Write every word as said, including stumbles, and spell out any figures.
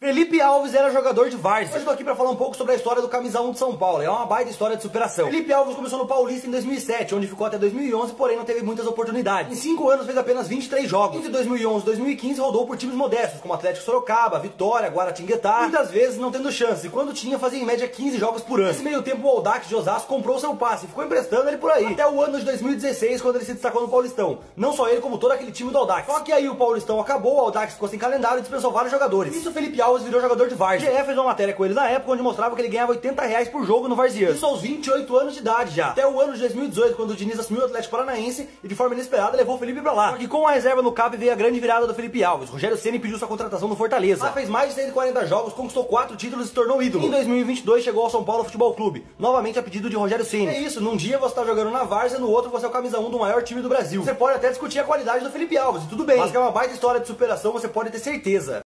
Felipe Alves era jogador de várzea. Hoje eu tô aqui pra falar um pouco sobre a história do camisa um de São Paulo. É uma baita história de superação. Felipe Alves começou no Paulista em dois mil e sete, onde ficou até dois mil e onze, porém não teve muitas oportunidades. Em cinco anos fez apenas vinte e três jogos. Entre dois mil e onze e dois mil e quinze rodou por times modestos, como Atlético Sorocaba, Vitória, Guaratinguetá, muitas vezes não tendo chance, e quando tinha fazia em média quinze jogos por ano. Nesse meio tempo o Audax de Osasco comprou seu passe e ficou emprestando ele por aí, até o ano de dois mil e dezesseis, quando ele se destacou no Paulistão. Não só ele, como todo aquele time do Audax. Só que aí o Paulistão acabou, o Audax ficou sem calendário e dispensou vários jogadores. Isso o Felipe Alves virou jogador de várzea. O G E fez uma matéria com ele na época, onde mostrava que ele ganhava oitenta reais por jogo no Varziano. Isso aos vinte e oito anos de idade já. Até o ano de dois mil e dezoito, quando o Diniz assumiu o Atlético Paranaense e de forma inesperada levou o Felipe pra lá. Só que com a reserva no cap veio a grande virada do Felipe Alves. Rogério Ceni pediu sua contratação no Fortaleza. Lá fez mais de cento e quarenta jogos, conquistou quatro títulos e se tornou ídolo. Em dois mil e vinte e dois chegou ao São Paulo Futebol Clube, novamente a pedido de Rogério Ceni. É isso, num dia você tá jogando na várzea, no outro você é o camisa um do maior time do Brasil. Você pode até discutir a qualidade do Felipe Alves, e tudo bem. Mas que é uma baita história de superação, você pode ter certeza.